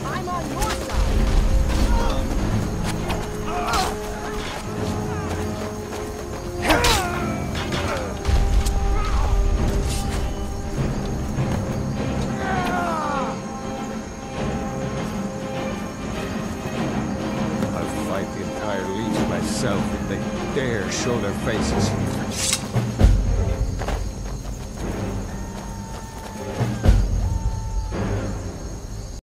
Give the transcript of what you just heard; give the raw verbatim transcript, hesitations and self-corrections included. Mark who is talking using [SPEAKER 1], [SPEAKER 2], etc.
[SPEAKER 1] I'm on your side.
[SPEAKER 2] I'll fight the entire Legion myself if they dare show their faces.